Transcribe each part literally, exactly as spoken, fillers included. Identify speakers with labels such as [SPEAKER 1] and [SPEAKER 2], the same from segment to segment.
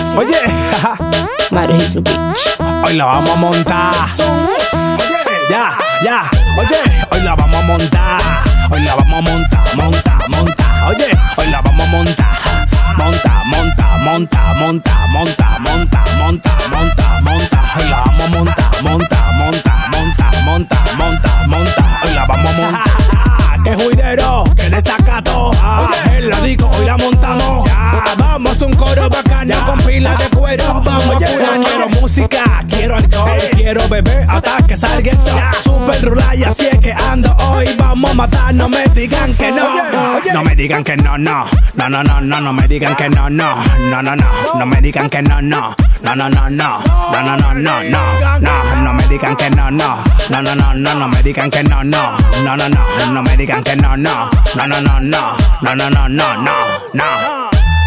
[SPEAKER 1] Oye,
[SPEAKER 2] Mario y su bitch.
[SPEAKER 1] hoy la vamos a montar. Oye, ya, ya. Oye, hoy la vamos a montar. Hoy la vamos a montar, monta, monta. Oye, hoy la vamos a montar. Monta, monta, monta, monta, monta, monta, monta, monta, monta. Hoy la vamos a montar, monta, monta, monta, monta, monta, monta. Hoy la vamos a montar. Que juidero, que desacato. Oye, en la disco hoy la montamos. Vamos a un coro bacano con pila de cuero. Vamos a curar. Quiero música, quiero alcohol, quiero beber hasta que salga el sol. Super rural y así es que ando hoy. Vamos a matar, no me digan que no. No me digan que no, no. No, no, no, no, no me digan que no, no. No, no, no, no me digan que no, no. No, no, no, no. No, no, no, no, no. No, no me digan que no, no. No, no, no, no, no me digan que no, no. No, no, no, no me digan que no, no. No, no, no, no. No, no, no, no, no, no.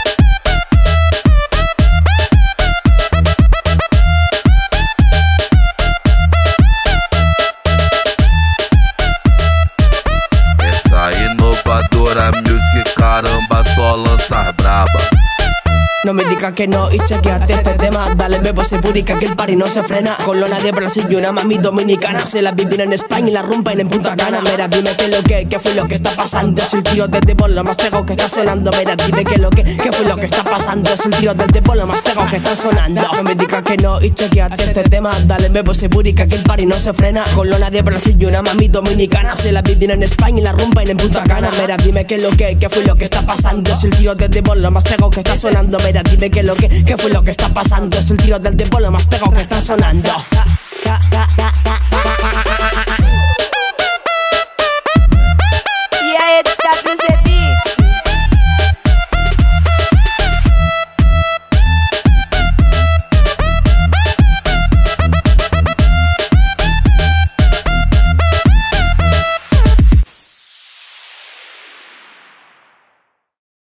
[SPEAKER 3] Inovadora Music, caramba, só lançar braba.
[SPEAKER 2] No me digas que no y chequeate este tema. Dale bebo, se publica que el party no se frena. Con lona de Brasil y una mami dominicana. Se la viven en España y la rompen en Punta Cana. Mira, dime qué lo que, qué fue lo que está pasando. Es el tiro del debol lo más pegado que está sonando. Mira, dime qué lo que, qué fue lo que está pasando. Es el tiro del debol lo más pegado que está sonando. No me digas que no y chequeate este tema. Dale bebo, se publica que el party no se frena. Con lona de Brasil y una mami dominicana. Se la viven en España y la rompen en Punta Cana. Mira, dime qué lo que, qué fue lo que está pasando. Es el tiro del debol lo más pegado que está sonando. Mira, dime qué lo que, qué fue lo que está pasando. Es el tiro del debol lo más pegado que está sonando.